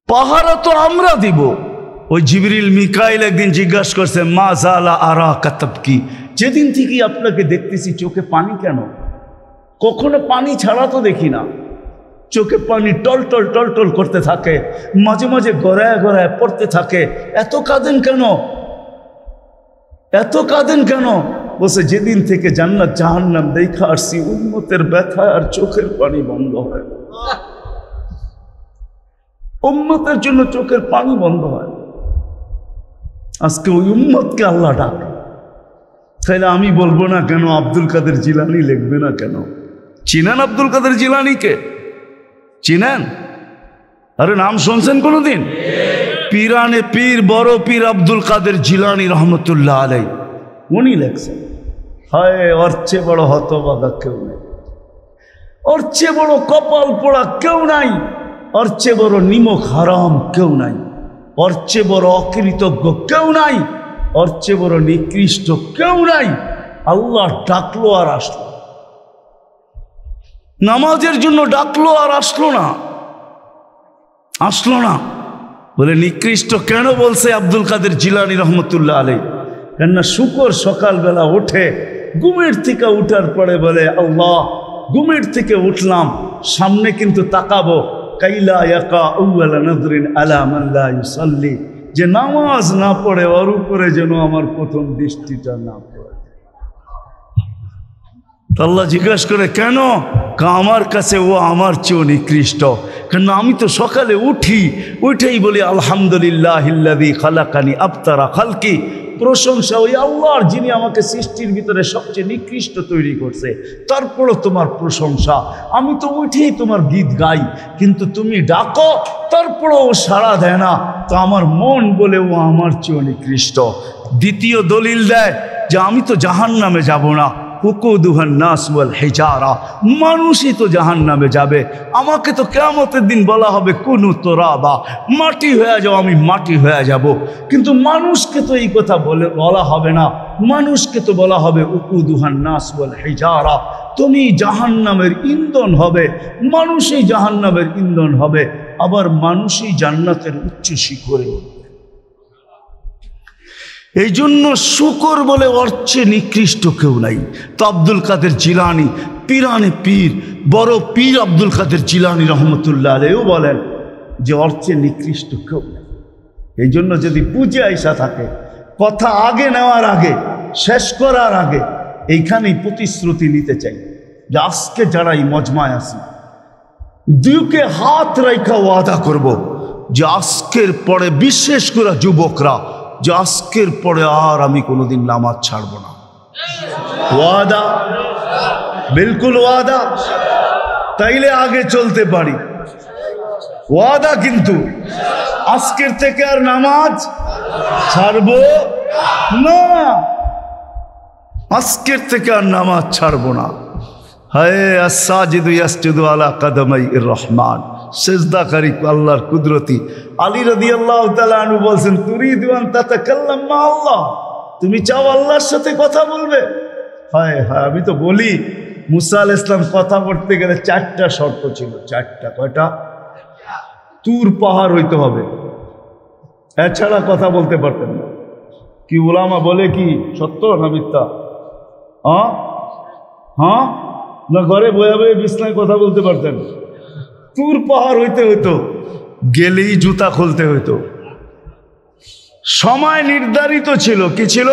পাহারা তো আমরা দিব। ওই জিবরিল মিকাইল একদিন জিজ্ঞাসা করছে, মা জালা আরা কাতাব কি, যেদিন থেকে আপনাকে দেখতেছি চোখে পানি কেন? কখনো পানি ছাড়া তো দেখি না। চোখে পানি টলটল টলটল করতে থাকে, মাঝে মাঝে গড়ায় গড়ায় পড়তে থাকে, এত কাঁদেন কেন? এত কাঁদেন কেন? বলছে, যেদিন থেকে জান্নাত জাহান্নাম দেখা আসছি, উম্মতের ব্যথা আর চোখের পানি বন্ধ হয়। উম্মতের জন্য চোখের পানি বন্ধ হয়। আজকে ওই উম্মতকে আল্লাহ ডাকে। তাইলে আমি বলবো না কেন আব্দুল কাদের জিলানী লিখবে না কেন? চিনেন আব্দুল কাদের জিলানীকে? চিনেন? আরে নাম শুনছেন কোনোদিন? পীরানে পীর বড় পীর আব্দুল কাদের জিলানী রহমতুল্লাহ আলাই উনি লেখছেন। হায়, ওর চেয়ে বড় হতভাগা কেউ নেই, ওর চেয়ে বড় কপাল পোড়া কেউ নাই, ওর চেয়ে বড় নিমক হারাম কেউ নাই, ওর চেয়ে বড় অকৃতজ্ঞ কেউ নাই, ওর চেয়ে বড় নিকৃষ্ট কেউ নাই। আল্লাহ ডাকলো আর আসলো, নামাজের জন্য ডাকলো আর আসলো না, আসলো না। বলে নিকৃষ্ট কেন বলছে আব্দুল কাদের জিলানী রহমতুল্লাহ আলাই? কেননা শুকর সকালবেলা ওঠে, ঘুমের থেকে উঠার পরে বলে, আল্লাহ ঘুমের থেকে উঠলাম, সামনে কিন্তু তাকাবো, কাইলা ইয়াকা আউয়ালা নাযরিন আলা মান লা ইউসাল্লি, যে নামাজ না পড়ে ওর উপরে যেন আমার প্রথম দৃষ্টিটা না পড়ে। আল্লাহ জিজ্ঞাসা করে, কেন? আমার কাছে ও আমার চেয়েও নিকৃষ্ট। কেন? আমি তো সকালে উঠেই বলি আলহামদুলিল্লাহিল্লাযী খালাকানি আবতারা খালকি, প্রশংসা ওই আল্লাহর যিনি আমাকে সৃষ্টির ভিতরে সবচেয়ে নিকৃষ্ট তৈরি করছে, তারপরও তোমার প্রশংসা। আমি তো উঠেই তোমার গীত গাই, কিন্তু তুমি ডাকো তারপরও ও সাড়া দেয় না, তো আমার মন বলে ও আমার চেয়েও নিকৃষ্ট। দ্বিতীয় দলিল দেয় যে আমি তো জাহান্নামে যাব না, উকুদুহান নাস ওয়াল হিজারা, মানুষই তো জাহান্নামে যাবে। আমাকে তো কিয়ামতের দিন বলা হবে কুনু তুরাবা, মাটি হয়ে যাও, আমি মাটি হয়ে যাব। কিন্তু মানুষকে তো এই কথা বলা হবে না, মানুষকে তো বলা হবে উকুদুহান নাস ওয়াল হিজারা, তুমি জাহান্নামের ইন্ধন হবে, মানুষই জাহান্নামের ইন্ধন হবে, আবার মানুষই জান্নাতের উচ্চ শিখরে উঠবে। এই জন্য শুকর বলে ওর চেয়ে নিকৃষ্ট কেউ নাই। তো আব্দুল কাদের জিলানী পীরানে পীর বড় পীর আব্দুল কাদের জিলানী রহমতুল্লাহ আলাইহিও বলেন যে ওর চেয়ে নিকৃষ্ট কেউ নাই। এই জন্য যদি বুঝে আইসা থাকে, কথা আগে নেওয়ার আগে, শেষ করার আগে এইখানেই প্রতিশ্রুতি নিতে চাই যে আজকে যারা এই মজমায় আছি, দুকে হাত রাইখা ওয়াদা করব যে আজকের পরে, বিশেষ করে যুবকরা, যে আজকের পরে আর আমি কোনোদিন নামাজ ছাড়ব না। ওয়াদা, বিলকুল ওয়াদা, তাইলে আগে চলতে পারি। ওয়াদা কিন্তু আজকের থেকে আর নামাজ ছাড়ব না, আজকের থেকে আর নামাজ ছাড়ব না। হায় আস-সাজিদু ইয়াসজুদু আলা কাদামাইর রহমান, সেজদাকারী আল্লাহর কুদরতি। আলী রাদিয়াল্লাহু তাআলা আনহু বলছেন, তুরিদু আন তাতাকাল্লাম মা আল্লাহ, তুমি চাও আল্লাহর সাথে কথা বলবে? হায় হায়, আমি তো বলি মুসা আলাইহিস সালাম কথা বলতে গেলে 4টা শর্ত ছিল। 4টা, কয়টা? তুর পাহাড় হইতে হবে, এছাড়া কথা বলতে পারতেন না। কি উলামা বলে কি সত্য না মিথ্যা? হ্যাঁ না, ঘরে বয়ে বয়ে বিছনায় কথা বলতে পারতেন? তুর পাহাড় হইতে হইতো, গেলেই জুতা খুলতে হইতো। সময় নির্ধারিত ছিল, কি ছিল?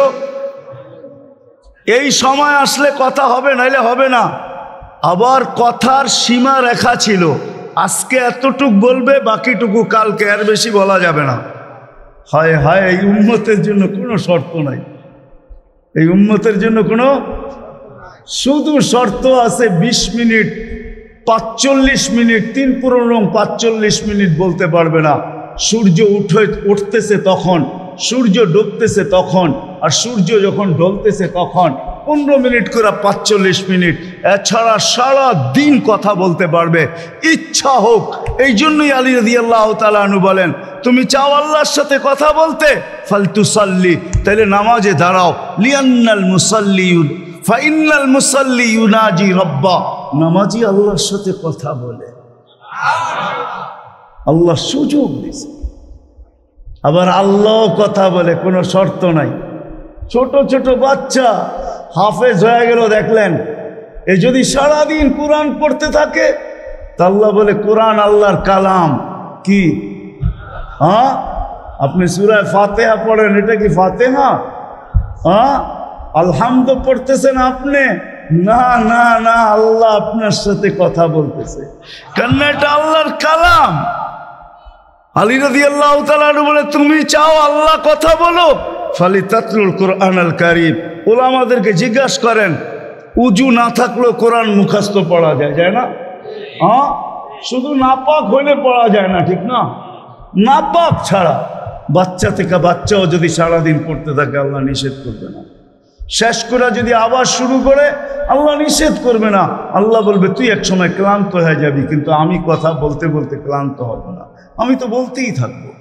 এই সময় আসলে কথা হবে, নাইলে হবে না। আবার কথার সীমা রেখা ছিল, আজকে এতটুক বলবে, বাকিটুকু কালকে, আর বেশি বলা যাবে না। হায় হায়, এই উম্মতের জন্য কোনো শর্ত নাই, এই উম্মতের জন্য কোনো, শুধু শর্ত আছে 20 মিনিট, 45 মিনিট, 3 পূর্ণ 45 মিনিট বলতে পারবে না। সূর্য উঠতেছে তখন, সূর্য ডুবতেছে তখন, আর সূর্য যখন ঢলতেছে তখন 15 মিনিট করে 45 মিনিট। এছাড়া সারা দিন কথা বলতে পারবে, ইচ্ছা হোক। এই জন্যই আলী রাদিয়াল্লাহু তাআলা আনহু বলেন, তুমি চাও আল্লাহর সাথে কথা বলতে, ফালতুসাল্লি, তাহলে নামাজে দাঁড়াও। লিয়ান্নাল মুসাল্লিউন ফাইনাল মুসাল্লি ইউনাজি রব্বা, নামাজি আল্লাহর সাথে কথা বলে। আল্লাহ সুযোগ দিছে। আবার আল্লাহ কথা বলে, কোনো শর্ত নাই। ছোট ছোট বাচ্চা হাফেজ হয়ে গেল, দেখলেন, এ যদি সারাদিন কোরআন পড়তে থাকে তা আল্লাহ বলে কোরআন আল্লাহর কালাম। কি? হ্যাঁ, আপনি সূরা ফাতিহা পড়েন, এটা কি ফাতিহা? হ্যাঁ, আলহামদু পড়তেছেন আপনি? না না না, আল্লাহ আপনার সাথে কথা বলতেছে, কেন এটা আল্লাহর কালাম। আলী রাদিয়াল্লাহু তাআলা বলে, তুমি চাও আল্লাহ কথা বলো, ফালিতাতলুল কোরআনুল কারীম। উলামাদেরকে জিজ্ঞাসা করেন, উজু না থাকলেও কোরআন মুখস্থ পড়া যায়, যায় না? হ্যাঁ, শুধু নাপাক হইলে পড়া যায় না, ঠিক না? নাপাক ছাড়া বাচ্চা থেকে বাচ্চাও যদি সারাদিন পড়তে থাকে আল্লাহ নিষেধ করবে না। শেষ করে যদি আবার শুরু করে আল্লাহ নিষেধ করবে না। আল্লাহ বলবে, তুই এক সময় ক্লান্ত হয়ে যাবি, কিন্তু আমি কথা বলতে বলতে ক্লান্ত হব না, আমি তো বলতেই থাকবো।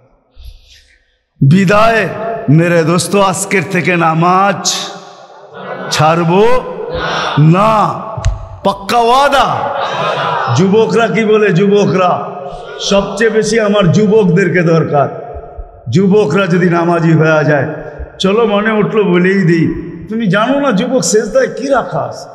বিদায় মেরে দোস্ত, আজকের থেকে নামাজ ছাড়বো না, পাক্কা ওয়াদা। যুবকরা কি বলে? যুবকরা সবচেয়ে বেশি আমার যুবকদেরকে দরকার। যুবকরা যদি নামাজি হয়ে যায়, চলো মনে উঠলো বলেই দিই, তুমি জানো না যুবক সেজদায় কি রাখা আছে?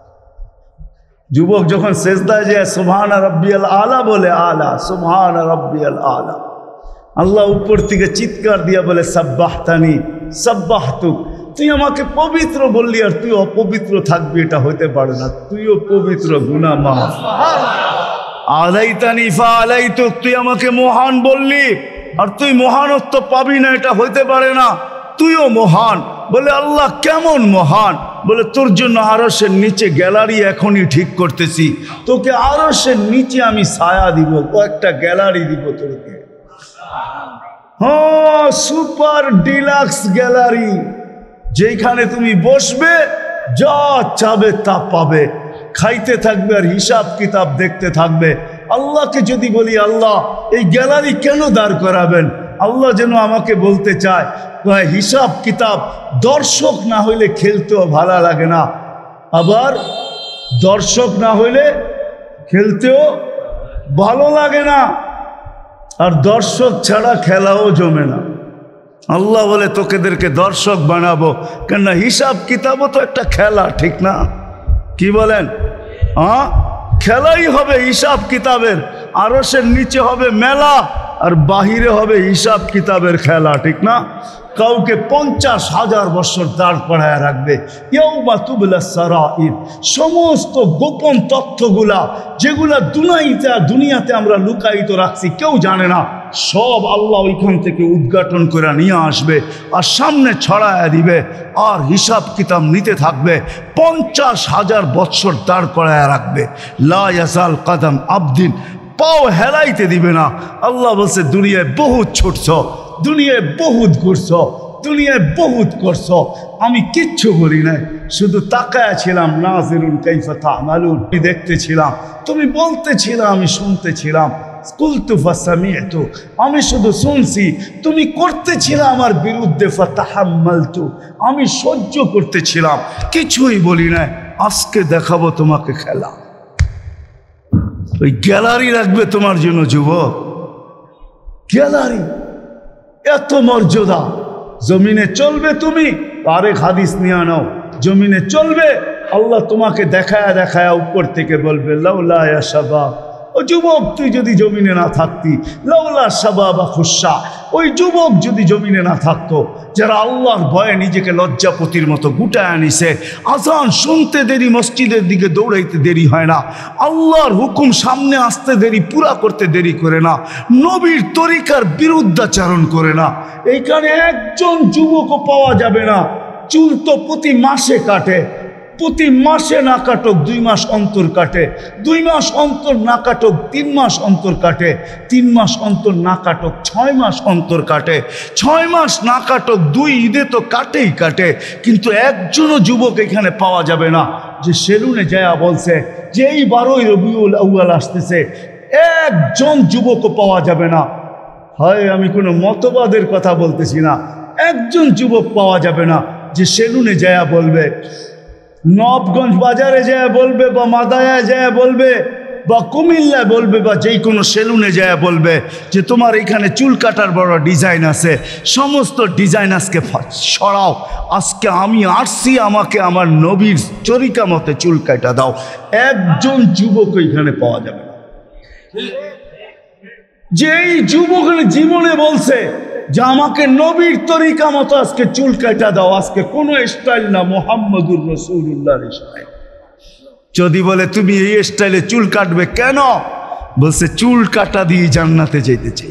যুবক যখন সেজদায় যায় সুবহান রাব্বিয়াল আলা বলে, আলা সুবহান রাব্বিয়াল আলা, আল্লাহ উপর থেকে চিৎকার দিয়া বলে সাব্বাহতানি সাব্বাহতুক। তুই আমাকে পবিত্র বললি আর তুই অপবিত্র থাকবি, এটা হইতে পারে না। তুইও পবিত্র, গুনাহ মাফ। আলাইতানি ফাআলাইতুক, তুই আমাকে মহান বললি আর তুই মহানত্ব পাবি না, এটা হইতে পারে না। তুইও মহান। বলে আল্লাহ কেমন মহান? বলে তোর জন্য আরশের নিচে গ্যালারি এখনই ঠিক করতেছি, তোকে আরশের নিচে আমি ছায়া দিব, কয়েকটা গ্যালারি দিব তোকে। হ্যাঁ, সুপার ডিলাক্স গ্যালারি, যেখানে তুমি বসবে যা চাবে তা পাবে, খাইতে থাকবে আর হিসাব কিতাব দেখতে থাকবে। আল্লাহকে যদি বলি, আল্লাহ এই গ্যালারি কেন দাঁড় করাবেন? আল্লাহ যেন আমাকে বলতে চায়, হিসাব কিতাব দর্শক না হইলে খেলতেও ভালো লাগে না, আবার দর্শক না হইলে খেলতেও ভালো লাগে না, আর দর্শক ছাড়া খেলাও জমে না। আল্লাহ বলে তোকেদেরকে দর্শক বানাবো, কেননা হিসাব কিতাবও তো একটা খেলা, ঠিক না? কি বলেন? হ্যাঁ, খেলাই হবে হিসাব কিতাবের। আরশের নিচে হবে মেলা আর বাহিরে হবে হিসাব কিতাবের খেলা, ঠিক না? কাউকে 50,000 বছর দাঁড় করায় রাখবে। ইয়াউমা তুবলা সারাইর, সমস্ত গোপন তথ্যগুলা যেগুলা দুনিয়াতে আমরা লুকায়িত রাখছি, কেউ জানে না, সব আল্লাহ ওইখান থেকে উদ্ঘাটন করে নিয়ে আসবে আর সামনে ছড়ায় দিবে, আর হিসাব কিতাব নিতে থাকবে। 50,000 বছর দাঁড় করায় রাখবে। লা ইয়াজাল কদম আবদিন, পাও হেলাইতে দিবে না। আল্লাহ বলছে, দুনিয়ায় বহুত ছুটছ, দুনিয়ায় বহুত ঘুরছ, দুনিয়ায় বহুত করছ, আমি কিচ্ছু বলি নাই, শুধু তাকায়া ছিলাম। নাজিরুন কাইফা তা'মালুন, আমি দেখতেছিলাম, তুমি বলতেছিলাম, আমি শুনতেছিলাম। কুলতু ফাসামি'তু, আমি শুধু শুনছি, তুমি করতেছিলে আমার বিরুদ্ধে। ফাতাহাম্মালতু, আমি সহ্য করতেছিলাম, কিছুই বলি নাই। আজকে দেখাবো তোমাকে খেলা। ওই গ্যালারি রাখবে তোমার জন্য যুবক, গ্যালারি, এত মর্যাদা। জমিনে চলবে তুমি, আরেক হাদিস নিয়ে নাও, জমিনে চলবে, আল্লাহ তোমাকে দেখায়া দেখায়া উপর থেকে বলবে, লাউলা ইয়া শাবাব, ও যুবক তুই যদি জমিনে না থাকতি, লাউলা শাবাবা খুশা, ওই যুবক যদি জমিনে না থাকতো, যারা আল্লাহর ভয়ে নিজেকে লজ্জাপতির মতো গুটায় আনিছে, আজান শুনতে দেরি, মসজিদের দিকে দৌড়াইতে দেরি হয় না, আল্লাহর হুকুম সামনে আসতে দেরি, পুরা করতে দেরি করে না, নবীর তরিকার বিরুদ্ধাচারণ করে না, এইখানে একজন যুবকও পাওয়া যাবে না। চুল তো প্রতি মাসে কাটে, প্রতি মাসে না কাটক 2 মাস অন্তর কাটে, 2 মাস অন্তর না কাটক 3 মাস অন্তর কাটে, 3 মাস অন্তর না কাটক 6 মাস অন্তর কাটে, 6 মাস না কাটক 2 ঈদে তো কাটেই কাটে। কিন্তু একজনও যুবক এখানে পাওয়া যাবে না যে সেলুনে যায়া বলছে যে এই 12ই রবিউল আউয়াল আসতেছে, একজন যুবকও পাওয়া যাবে না। হয় আমি কোনো মতবাদের কথা বলতেছি না, একজন যুবক পাওয়া যাবে না যে সেলুনে যায়া বলবে, নবগঞ্জ বাজারে যায় বলবে বা মাদায়া যায় বলবে বা কুমিল্লায় বলবে বা যেই কোনো সেলুনে যায় বলবে যে তোমার এখানে চুল কাটার বড় ডিজাইন আছে, সমস্ত ডিজাইন আজকে সরাও, আজকে আমি আসছি, আমাকে আমার নবীর তরিকা মতে চুল কাটা দাও। একজন যুবক এখানে পাওয়া যাবে না যেই যুবক জীবনে বলছে যে আমাকে নবীর তরিকা মতো আজকে চুল কাটা দাও, আজকে কোনো স্টাইল না, মুহাম্মদুর রাসূলুল্লাহর স্টাইল। যদি বলে তুমি এই স্টাইলে চুল কাটবে কেন, বলছে চুল কাটা দিয়ে জান্নাতে যেতে চাই।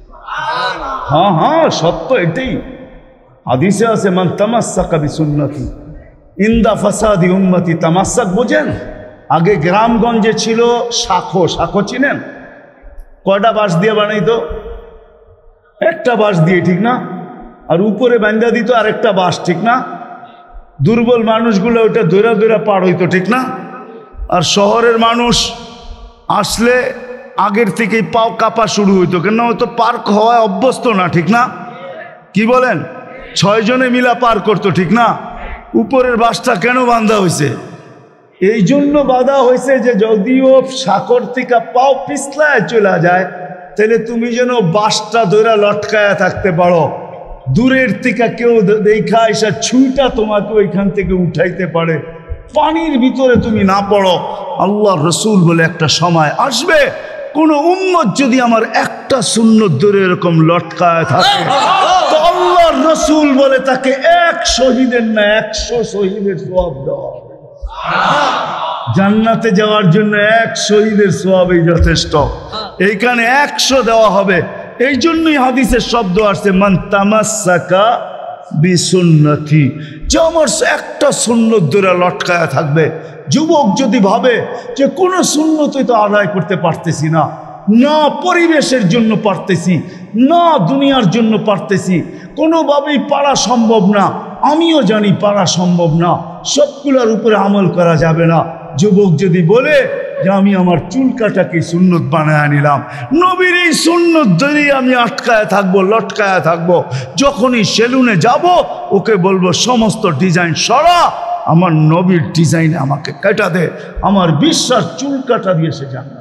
হ্যাঁ হ্যাঁ সত্য এটাই, হাদিসে আছে মান তামাসসাকা বিসুন্নতি ইনদা ফাসাদি উম্মতি। তামাসসাক বোঝেন? আগে গ্রামগঞ্জে ছিল শাখো, শাখো চিনেন? কয়টা বাঁশ দিয়ে বানাইতো? একটা বাঁশ দিয়ে, ঠিক না? আর উপরে বান্ধা দিত আরেকটা বাঁশ, ঠিক না? দুর্বল মানুষগুলো ওটা দৌড়া দৌড়া পার হইতো, ঠিক না? আর শহরের মানুষ আসলে আগের থেকেই পাও কাঁপা শুরু হইতো, কেন হয়তো পার্ক হওয়ায় অভ্যস্ত না, ঠিক না? কি বলেন? 6 জনে মিলা পার করতো, ঠিক না? উপরের বাঁশটা কেন বাঁধা হয়েছে? এই জন্য বাঁধা হয়েছে যে যদিও সাকর থেকে পাও পিছলায় চলে যায়, তাহলে তুমি যেন বাঁশটা ধরে লটকায়া থাকতে পারো, দূরের থেকে কেউ দেখা এসে ছুঁটা তোমাকে ওইখান থেকে উঠাইতে পারে, পানির ভিতরে তুমি না পড়ো। আল্লাহ রসুল বলে একটা সময় আসবে, কোন উম্মত যদি আমার একটা সুন্নত ধরে এরকম লটকায় থাকে, তো আল্লাহ রসুল বলে তাকে 1 শহীদের না 100 শহীদের সওয়াব দেওয়া হবে। জান্নাতে যাওয়ার জন্য 1 শহীদের সওয়াবই যথেষ্ট, এইখানে 100 দেওয়া হবে। এই জন্যই হাদিসের শব্দ আসছে মান তামাসসাকা বিসুন্নতি, যে আমার একটা সুন্নত ধরে লটকায়া থাকবে। যুবক যদি ভাবে যে কোনো সুন্নতই তো আদায় করতে পারতেছি না, না পরিবেশের জন্য পারতেছি, না দুনিয়ার জন্য পারতেছি, কোনোভাবেই পারা সম্ভব না, আমিও জানি পারা সম্ভব না, সবগুলোর উপরে আমল করা যাবে না। যুবক যদি বলে যে আমি আমার চুল কাটাকে সুন্নত বানায় নিলাম, নবীর এই সুন্নত ধরেই আমি আটকায় থাকবো, লটকায় থাকবো, যখনই সেলুনে যাব ওকে বলবো সমস্ত ডিজাইন সরা, আমার নবীর ডিজাইনে আমাকে কাটা দে, আমার বিশ্বাস চুল কাটা দিয়ে সে জান্নাত।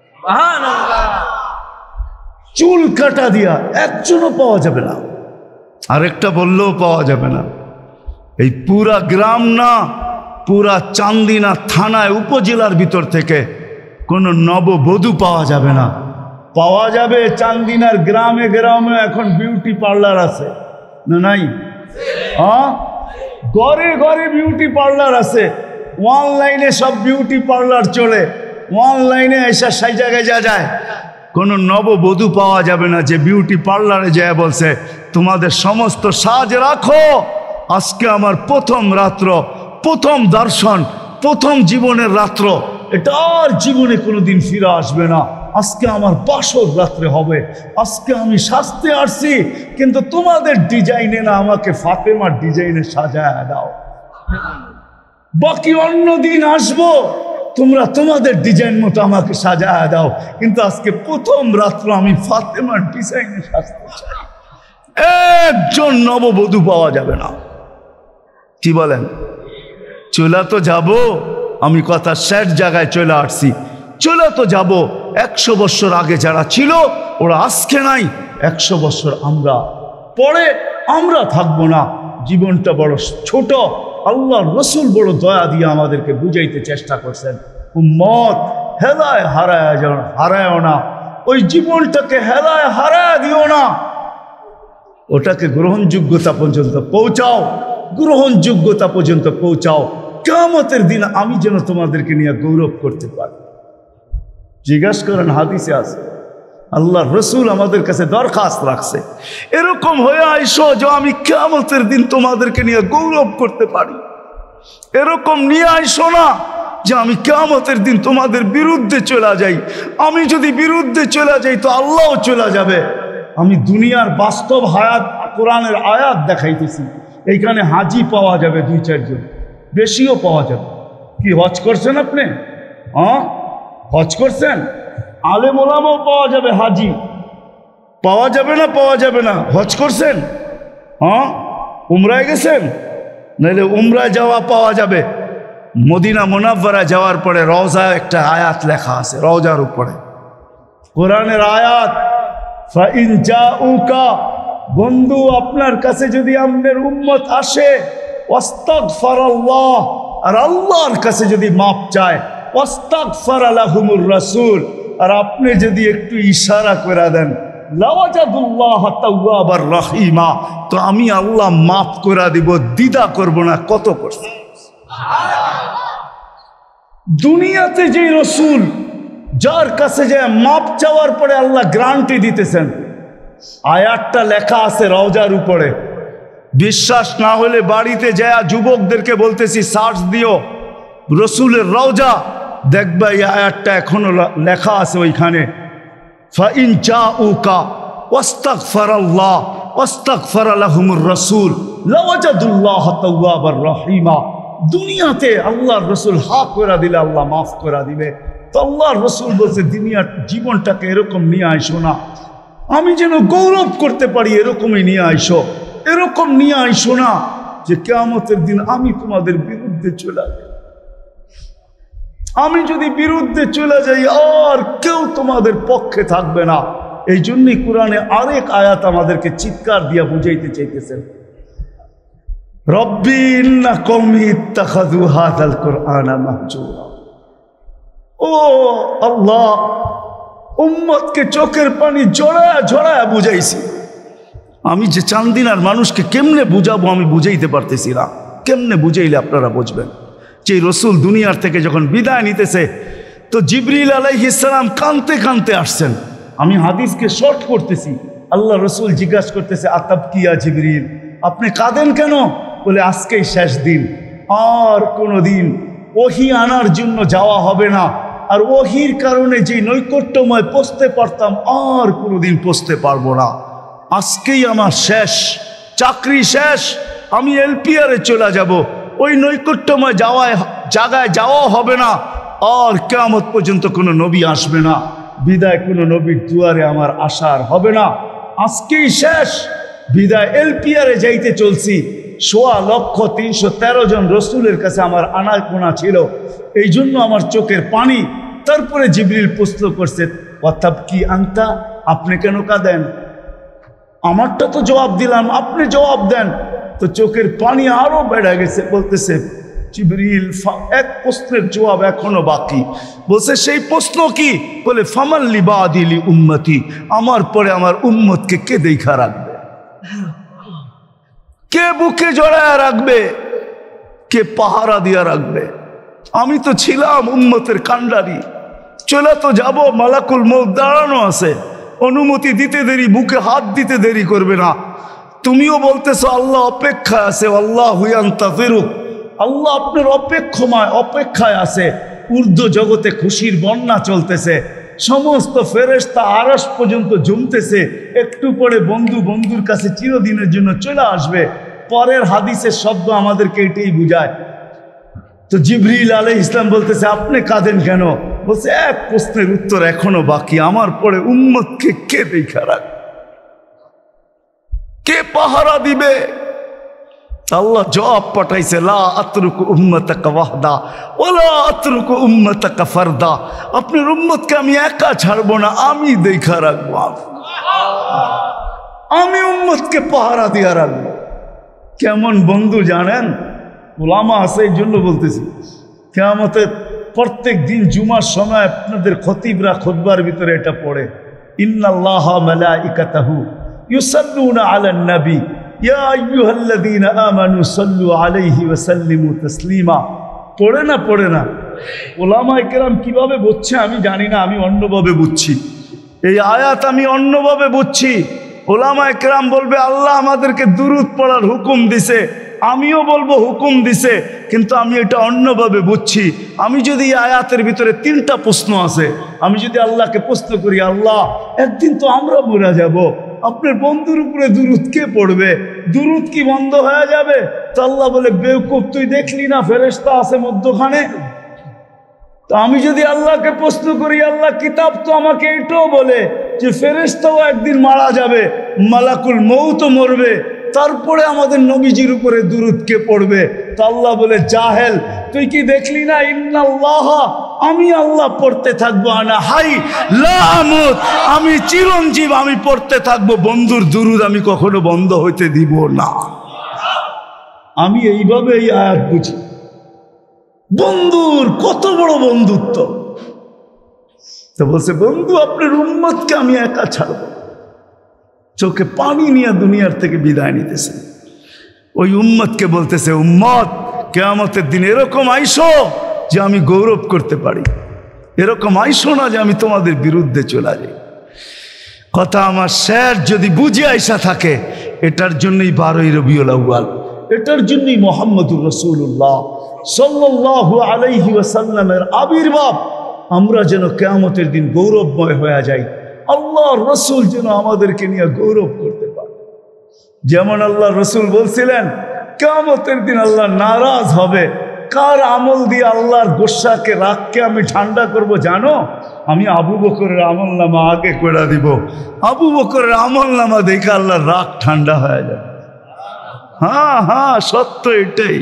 চুল কাটা দিয়া একজনও পাওয়া যাবে না, আরেকটা বললেও পাওয়া যাবে না। এই পুরা গ্রাম না, পুরা চান্দিনা থানায় উপজেলার ভিতর থেকে কোনো নববধূ পাওয়া যাবে না। পাওয়া যাবে চান্দিনার গ্রামে গ্রামে এখন বিউটি পার্লার আছে না? নাই? হ্যাঁ, ঘরে ঘরে বিউটি পার্লার আছে, অনলাইনে সব বিউটি পার্লার চলে, অনলাইনে এসে সেই জায়গায় যায়। কোনো নববধূ পাওয়া যাবে না যে বিউটি পার্লারে যায় বলছে তোমাদের সমস্ত সাজ রাখো, আজকে আমার প্রথম রাত্র, প্রথম দর্শন, প্রথম জীবনের রাত্র, এটা আর জীবনে কোনোদিন ফিরে আসবে না, আজকে আমার বাসর রাত্রে হবে, আজকে আমি সাজতে আসছি, কিন্তু তোমাদের ডিজাইনে না, আমাকে ফাতেমার ডিজাইনে সাজায় দাও, বাকি অন্য দিন আসবো, তোমরা তোমাদের ডিজাইন মতো আমাকে সাজায় দাও, কিন্তু আজকে প্রথম রাত্র আমি ফাতেমার ডিজাইনে সাজতে চাই। একজন নববধূ পাওয়া যাবে না। কি বলেন? চলে তো যাব, আমি কথা শেষ জায়গায় চলে আসছি, চলে তো যাব। 100 বছর আগে যারা ছিল ওরা আজকে নাই, 100 বছর আমরা পরে আমরা থাকবো না। জীবনটা বড় ছোট, আল্লাহর রসুল বড় দয়া দিয়ে আমাদেরকে বুঝাইতে চেষ্টা করছেন, উম্মত হেলায় হারায় না, ওই জীবনটাকে হেলায় হারায় দিও না, ওটাকে গ্রহণযোগ্যতা পর্যন্ত পৌঁছাও, গ্রহণযোগ্যতা পর্যন্ত পৌঁছাও। কিয়ামতের দিন আমি যেন তোমাদেরকে নিয়ে গৌরব করতে পারি। জিজ্ঞাসা করেন, হাদিসে আছে, আল্লাহ রসুল আমাদের কাছে দরখাস্ত রাখছে, এরকম হয়ে আইসো যে আমি কিয়ামতের দিন তোমাদেরকে নিয়ে গৌরব করতে পারি। এরকম নিয়ে আইসো না যে আমি কিয়ামতের দিন তোমাদের বিরুদ্ধে চলে যাই। আমি যদি বিরুদ্ধে চলে যাই তো আল্লাহও চলে যাবে। আমি দুনিয়ার বাস্তব হায়াত, কোরআনের আয়াত দেখাইতেছি। এইখানে হাজি পাওয়া যাবে 2-4 জন, বেশিও পাওয়া যাবে। কি হজ করছেন আপনি? হ্যাঁ, হজ করছেন? আলেম ওলামাও পাওয়া যাবে, হাজি পাওয়া যাবে না? পাওয়া যাবে না? হজ করছেন? হ্যাঁ, উমরায় গেছেন? নাহলে উমরায় যাওয়া পাওয়া যাবে। মদিনা মুনাওয়ারা যাওয়ার পরে রওজায় একটা আয়াত লেখা আছে, রওজার উপরে কোরআনের আয়াত, ফাইন জাউকা, বন্ধু আপনার কাছে যদি আপনার উম্মত আসে, ওয়াস্তাগফারাল্লাহ, আর আল্লাহর কাছে যদি মাপ চায়, ওয়াস্তাগফারা লাহুমুর রাসূল, আর আপনি যদি একটু ইশারা করে দেন, লাওয়াজাদুল্লাহ তাওয়াবার রহিমা, তো আমি আল্লাহ মাফ করে দিব, দ্বিধা করব না। কত করছে দুনিয়াতে যে রসুল, যার কাছে যে মাপ চাওয়ার পরে আল্লাহ গ্যারান্টি দিতেছেন, আয়াতটা লেখা আছে রওজার উপরে। বিশ্বাস না হলে বাড়িতে যায় যুবকদেরকে বলতেছি সার্চ দিও রসুলের রওজা, দেখবা এই আয়াতটা এখনো লেখা আছে ওইখানে। ফাইন জাউকা ওয়াস্তাগফারাল্লাহ ওয়াস্তাগফারা লাহুমুর রাসূল লাওয়াজাদুল্লাহ তাওয়াবার রহিমা। দুনিয়াতে আল্লাহর রসুল হা করে দিলে আল্লাহ মাফ করে দিবে। তো আল্লাহর রসুল বলছে দুনিয়ার জীবনটাকে এরকম নিয়ে আইসো না, আমি যেন গৌরব করতে পারি এরকমই নিয়ে আইসো। এরকম নিয়ে আইসো না যে কিয়ামতের দিন আমি তোমাদের বিরুদ্ধে চলে যাই। আমি যদি বিরুদ্ধে চলে যাই আর কেউ তোমাদের পক্ষে থাকবে না। এই জন্যই কোরআনে আরেক আয়াত আমাদেরকে চিৎকার দিয়া বুঝাইতে চাইতেছেন, রব্বি ইন্না কওমি ইত্তাখাযু হাযাল কুরআনা মাহজুরা। ও আল্লাহ, উম্মতকে চোখের পানি জড়ায়া জড়ায়া বুঝাইছি। আমি যে চান্দিনার মানুষকে কেমনে বুঝাবো আমি বুঝাইতে পারতেছি না। কেমনে বুঝাইলে আপনারা বুঝবেন? যে রসুল দুনিয়ার থেকে যখন বিদায় নিতেছে, তো জিবরিল আলাইহিস সালাম কাঁদতে কাঁদতে আসছেন। আমি হাদিসকে শর্ট করতেছি। আল্লাহ রসুল জিজ্ঞাসা করতেছে, আতাবকিয়া জিবরিল, আপনি কাঁদেন কেন? বলে আজকেই শেষ দিন, আর কোনো দিন ওহী আনার জন্য যাওয়া হবে না। আর ওহীর কারণে যে নৈকট্যময় পৌঁছতে পারতাম, আর কোনোদিন পৌঁছতে পারবো না। আজকেই আমার শেষ, চাকরি শেষ, আমি এলপিআরে চলে যাব। ওই নৈকট্যময় জায়গায় যাওয়া হবে না, আর কিয়ামত পর্যন্ত কোনো নবী আসবে না। বিদায় কোনো নবীর দুয়ারে আমার আসার হবে না। আজকেই শেষ, বিদায় এলপিআরে যাইতে চলছি। ১৬,৩১৩ জন রসুলের কাছে আমার আনাগোনা ছিল, এই জন্য আমার চোখের পানি। তারপরে জিবরিল প্রশ্ন করছে, অর্থাৎ কি আনতা, আপনি কেন কাঁদেন? আমারটা তো জবাব দিলাম, আপনি জবাব দেন। তো চোখের পানি আরো বেড়ে গেছে। বলতেছে জিবরিল, এক প্রশ্নের জবাব এখনো বাকি। বলছে সেই প্রশ্ন কি? বলে ফামান লিবাদিলি উম্মতি, আমার পরে আমার উম্মতকে কে দেখা রাখবে, কে বুকে জড়ায় রাখবে, কে পাহারা দিয়া রাখবে? আমি তো ছিলাম উম্মতের কান্ডারি, চলে তো যাব, মালাকুল মউত দাঁড়ানো আছে, অনুমতি দিতে দেরি, বুকে হাত দিতে দেরি করবে না। তুমিও বলতেছো আল্লাহ অপেক্ষায় আছে, আল্লাহু ইয়ান্তাযিরুক, আল্লাহ আপনার অপেক্ষায় আছে। ঊর্ধ্ব জগতে খুশির বন্যা চলতেছে, সমস্ত ফেরেশতা আরশ পর্যন্ত জমতেছে। একটু পরে বন্ধুর কাছে চিরদিনের জন্য চলে আসবে। পরের হাদিসের শব্দ আমাদেরকে এটাই বুঝায়। তো জিবরিল আলাইহিস সালাম বলতেছে, আপনি কাঁদেন কেন? বলছে এক প্রশ্নের উত্তর এখনো বাকি, আমার পরে উম্মতকে কে দেখা রাখবে, কে পাহারা দিবে? আল্লাহ জবাব পাঠাইছে, লা আতরুকু উম্মতাকা ওয়াহদা ওয়ালা আতরুকু উম্মতাকা ফারদা, আপনার উম্মতকে আমি একা ছাড়বো না, আমি দেখা রাখবো, আমি উম্মতকে পাহারা দিয়া রাখবো। কেমন বন্ধু জানেন? ওলামা আছে, এই জন্য বলতেছি, কিয়ামতের প্রত্যেক দিন জুমার সময় আপনাদের খতিবরা খুতবার ভিতরে এটা পড়ে, ইন্নাল্লাহা মালাইকাতাহু ইউসাল্লুনা আলান নবী ইয়া আইয়ুহাল্লাযীনা আমানু সাল্লু আলাইহি ওয়া সাল্লিমু তাসলিমা। পড়ে না? পড়ে না? ওলামায়ে কেরাম কিভাবে বুঝছে আমি জানি না, আমি অন্যভাবে বুঝছি। এই আয়াত আমি অন্যভাবে বুঝছি। ওলামায়ে কেরাম বলবে আল্লাহ আমাদেরকে দুরূদ পড়ার হুকুম দিছে, আমিও বলবো হুকুম দিছে, কিন্তু আমি এটা অন্যভাবে বুঝছি। আমি যদি এই আয়াতের ভিতরে 3টা প্রশ্ন আছে, আমি যদি আল্লাহকে প্রশ্ন করি, আল্লাহ একদিন তো আমরা মরে যাব, আপনার বন্ধুর উপরে দুরূদ কে পড়বে? দুরূদ কি বন্ধ হয়ে যাবে? তো আল্লাহ বলে, বেওকুফ, তুই দেখলি না ফেরেশতা আছে মধ্যখানে? তো আমি যদি আল্লাহকে প্রশ্ন করি, আল্লাহ কিতাব তো আমাকে এটাও বলে যে ফেরেশতাও একদিন মারা যাবে, মালাকুল মউতও মরবে, তারপরে আমাদের নবীজির উপরে দুরূদ কে পড়বে? তো আল্লাহ বলে, জাহেল, তুই কি দেখলি না, ইন্নাল্লাহ, আমি আল্লাহ পড়তে থাকবো, আনা হাই লা আমুত, আমি চিরঞ্জীব, আমি পড়তে থাকবো, বন্ধুর দুরূদ আমি কখনো বন্ধ হইতে দিব না। আমি এইভাবে এই আয়াত বুঝি। বন্ধুর কত বড় বন্ধুত্ব। তো বলছে, বন্ধু আপনার উম্মতকে আমি একা ছাড়ব। চোখে পানি নিয়ে দুনিয়ার থেকে বিদায় নিতেছে। ওই উম্মতকে বলতেছে, উম্মত, কিয়ামতের দিন এরকম আইসো যে আমি গৌরব করতে পারি, এরকম আইসো না যে আমি তোমাদের বিরুদ্ধে চলে যাই। কথা আমার শের যদি বুঝে আইসা থাকে, এটার জন্যই 12ই রবিউল আউয়াল, এটার জন্যই মুহাম্মদুর রাসূলুল্লাহ সাল্লাল্লাহু আলাইহি ওয়াসাল্লামের আবির্ভাব। আমরা যেন কিয়ামতের দিন গৌরবময় হয়ে যাই, আল্লাহর রসুল যেন আমাদেরকে নিয়ে গৌরব করতে পারে। যেমন আল্লাহর রসুল বলছিলেন, কিয়ামতের দিন আল্লাহ নারাজ হবে। কার আমল দিয়ে আল্লাহর গোসাকে, রাগকে আমি ঠান্ডা করব জানো? আমি আবু বকরের আমল নামা আগে করে দিব। আবু বকরের আমল নামা দেখে আল্লাহর রাগ ঠান্ডা হয়ে যাবে। হ্যাঁ হ্যাঁ, সত্য এটাই,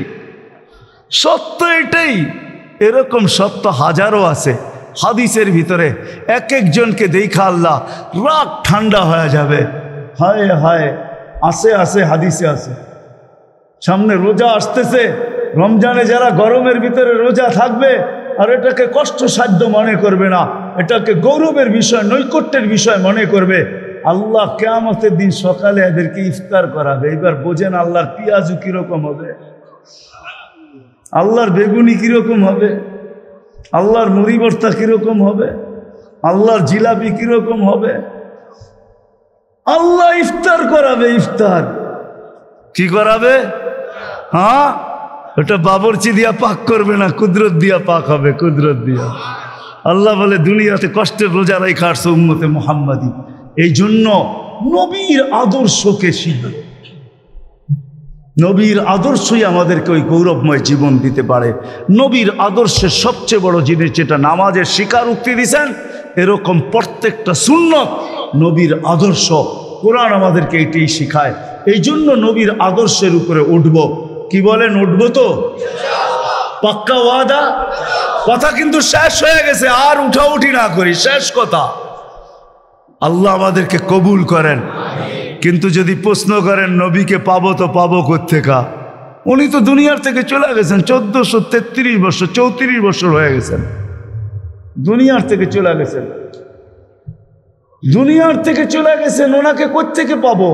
সত্য এটাই। এরকম সত্য হাজারো আছে হাদিসের ভিতরে। এক একজনকে দেখা আল্লাহ রাগ ঠান্ডা হয়ে যাবে। হায় হায়, আসে আসে হাদিসে আছে। সামনে রোজা আসতেছে, রমজানে যারা গরমের ভিতরে রোজা থাকবে আর এটাকে কষ্টসাধ্য মনে করবে না, এটাকে গৌরবের বিষয়, নৈকট্যের বিষয় মনে করবে, আল্লাহ কিয়ামতের দিন সকালে এদেরকে ইফতার করাবে। এবার বোঝেন আল্লাহর পেঁয়াজু কিরকম হবে, আল্লাহর বেগুনি কিরকম হবে, আল্লাহর মুড়ি ভর্তা কিরকম হবে, আল্লাহর জিলাপি কিরকম হবে। আল্লাহ ইফতার করাবে। ইফতার কি করাবে? হ্যাঁ, ওটা বাবরচি দিয়া পাক করবে না, কুদরত দিয়া পাক হবে, কুদরত দিয়া। আল্লাহ বলে, দুনিয়াতে কষ্টের রোজা রাখা আসছে উম্মতে মুহাম্মাদি, এই জন্য নবীর আদর্শকে শিখবে। নবীর আদর্শই আমাদেরকে ওই গৌরবময় জীবন দিতে পারে। নবীর আদর্শের সবচেয়ে বড় জিনিস যেটা নামাজের স্বীকারোক্তি দিয়েছেন, এরকম প্রত্যেকটা সুন্নত নবীর আদর্শ। কোরআন আমাদেরকে এটাই শিখায়। এই জন্য নবীর আদর্শের উপরে উঠব। কি বলেন, উঠব তো? পাক্কা ওয়াদা? কথা কিন্তু শেষ হয়ে গেছে, আর উঠাউঠি না করি, শেষ কথা। আল্লাহ আমাদেরকে কবুল করেন। কিন্তু যদি প্রশ্ন করেন নবীকে পাবো তো পাবো কোত্থেকা, উনি তো দুনিয়ার থেকে চলে গেছেন, 1433 বছর, 34 বছর হয়ে গেছেন, দুনিয়ার থেকে চলে গেছেন, দুনিয়ার থেকে চলে গেছেন। ওনাকে কোত্থেকে পাবো?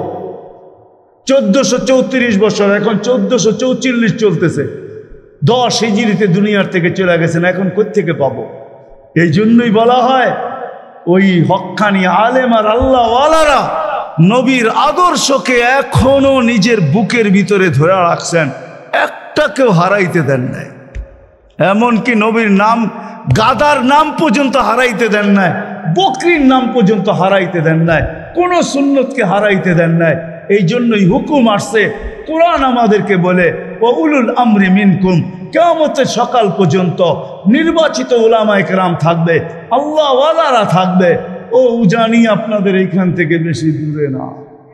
1434 বছর, এখন 1444 চলতেছে। 10 হিজরিতে দুনিয়ার থেকে চলে গেছেন, এখন কোত্থেকে পাবো? এই জন্যই বলা হয়, ওই হক্কানি আলেম আর আল্লাহওয়ালারা নবীর আদর্শকে এখনো নিজের বুকের ভিতরে ধরে রাখছেন, একটাকেও হারাইতে দেন নাই। এমনকি নবীর নাম, গাদার নাম পর্যন্ত হারাইতে দেন নাই, বকরির নাম পর্যন্ত হারাইতে দেন নাই, কোন সুন্নতকে হারাইতে দেন নাই। এই জন্যই হুকুম আসছে, কোরআন আমাদেরকে বলে, উলুল আমরি মিনকুম, কিয়ামতের সকাল পর্যন্ত নির্বাচিত উলামায়ে কেরাম থাকবে, আল্লাহওয়ালারা থাকবে। ও জানি আপনাদের এইখান থেকে বেশি দূরে না।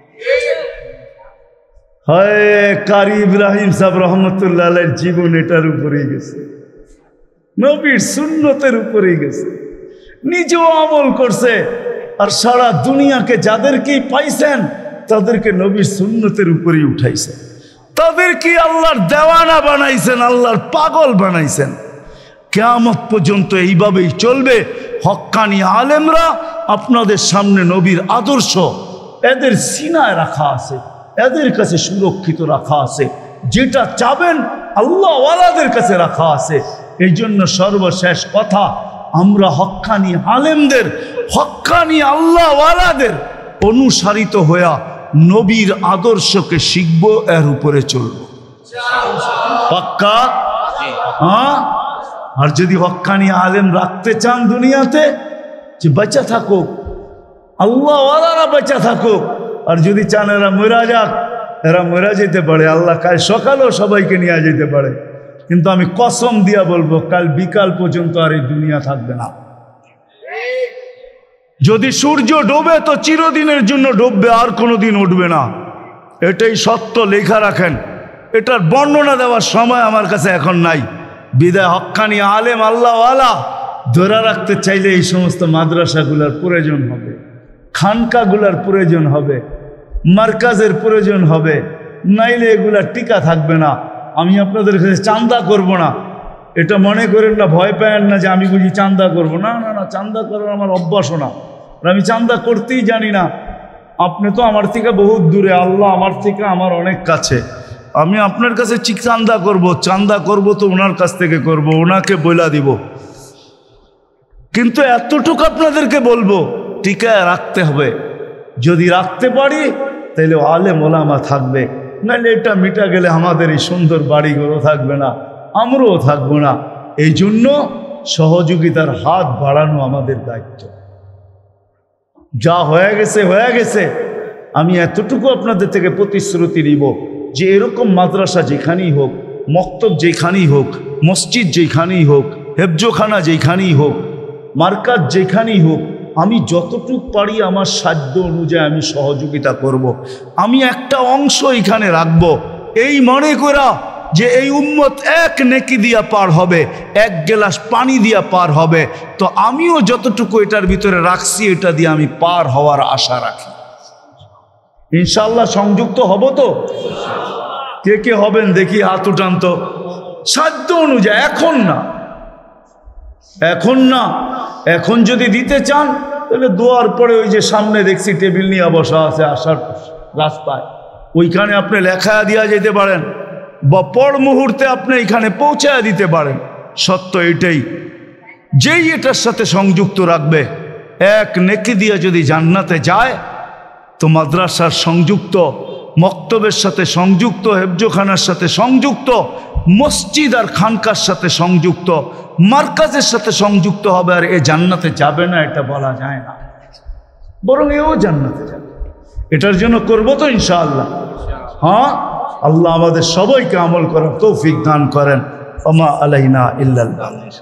হয় কারি ইব্রাহিম সাহেব রহমতুল্লাহ আলাইহির জীবন এটার উপরেই গেছে, নবীর সুন্নতের উপরেই গেছে। নিজেও আমল করছে, আর সারা দুনিয়াকে যাদেরকেই পাইছেন তাদেরকে নবীর সুন্নতের উপরেই উঠাইছেন, তাদেরকে আল্লাহর দেওয়ানা বানাইছেন, আল্লাহর পাগল বানাইছেন। কিয়ামত পর্যন্ত এইভাবেই চলবে। হক্কানি আলেমরা আপনাদের সামনে নবীর আদর্শ এদের সিনায় রাখা আছে, এদের কাছে সুরক্ষিত রাখা আছে। যেটা চাবেন আল্লাহওয়ালাদের কাছে রাখা আছে। এই জন্য সর্বশেষ কথা, আমরা হক্কানি আলেমদের, হক্কানি আল্লাহওয়ালাদের অনুসারিত হইয়া নবীর আদর্শকে শিখব, এর উপরে চলব। পাক্কা? হ্যাঁ। আর যদি হক্কানি আলেম রাখতে চান দুনিয়াতে, যে বেঁচে থাকুক, আল্লাহওয়ালারা বেঁচে থাকুক, আর যদি চান এরা মরা যাক, এরা মরা যেতে পারে, আল্লাহ কাল সকালেও সবাইকে নিয়ে যেতে পারে। কিন্তু আমি কসম দিয়া বলবো, কাল বিকাল পর্যন্ত আর এই দুনিয়া থাকবে না। যদি সূর্য ডোবে তো চিরদিনের জন্য ডুববে, আর কোনোদিন উঠবে না। এটাই সত্য, লেখা রাখেন। এটার বর্ণনা দেওয়ার সময় আমার কাছে এখন নাই। বিদায় হক্কানি আলেম আল্লাহওয়ালা ধরে রাখতে চাইলে এই সমস্ত মাদ্রাসাগুলোর প্রয়োজন হবে, খানকাগুলার প্রয়োজন হবে, মার্কাজের প্রয়োজন হবে, নাইলে এগুলা টিকা থাকবে না। আমি আপনাদের কাছে চান্দা করব না, এটা মনে করেন না, ভয় পায়েন না যে আমি বুঝি চান্দা করব। না না না, চান্দা করার আমার অভ্যাসও না, আমি চান্দা করতেই জানি না। আপনি তো আমার থেকে বহুত দূরে, আল্লাহ আমার থেকে আমার অনেক কাছে। আমি আপনার কাছে চান্দা করব তো ওনার কাছ থেকে করব, ওনাকে বইলা দিব। কিন্তু এতটুকু আপনাদেরকে বলবো, টিকায় রাখতে হবে। যদি রাখতে পারি তাহলে আলেম ওলামা থাকবে, নাহলে এটা মিটা গেলে আমাদের এই সুন্দর বাড়িগুলো থাকবে না, আমরাও থাকবো না। এই জন্য সহযোগিতার হাত বাড়ানো আমাদের দায়িত্ব। যা হয়ে গেছে হয়ে গেছে। আমি এতটুকু আপনাদের থেকে প্রতিশ্রুতি নিব যে এরকম মাদ্রাসা যেখানেই হোক, মক্তব যেখানেই হোক, মসজিদ যেখানেই হোক, হেফজোখানা যেখানেই হোক, মার্কাজ যেখানেই হোক, আমি যতটুকু পারি আমার সাধ্য অনুযায়ী আমি সহযোগিতা করব। আমি একটা অংশ এখানে রাখব, এই মনে করা যে এই উম্মত এক নেকি দিয়া পার হবে, এক গ্লাস পানি দিয়া পার হবে। তো আমিও যতটুকু এটার ভিতরে রাখছি, এটা দিয়ে আমি পার হওয়ার আশা রাখি। ইনশাআল্লাহ সংযুক্ত হব তো? কে কে হবেন দেখি হাত উঠান তো। সাধ্য অনুযায়ী, এখন না, এখন না। এখন যদি দিতে চান তাহলে দোয়ার পরে ওই যে সামনে দেখছি টেবিল নিয়ে বসা আছে আসার রাস্তায়, ওইখানে আপনি লেখা দিয়া যেতে পারেন, বা পর মুহূর্তে আপনি এখানে পৌঁছায় দিতে পারেন। সত্য এটাই, যেই এটার সাথে সংযুক্ত রাখবে, এক নেকি দিয়ে যদি জান্নাতে যায়, তো মাদ্রাসার সংযুক্ত, মক্তবের সাথে সংযুক্ত, হেফজোখানার সাথে সংযুক্ত, মসজিদ আর খানকার সাথে সংযুক্ত, মার্কাজের সাথে সংযুক্ত হবে। আর এ জান্নাতে যাবে না এটা বলা যায় না, বরং এও জান্নাতে যাবে। এটার জন্য করবো তো ইনশাআল্লাহ। হ্যাঁ, আল্লাহ আমাদের সবাইকে আমল করার তৌফিক দান করেন। ওমা আলাইনা ইল্লাল বালাগ।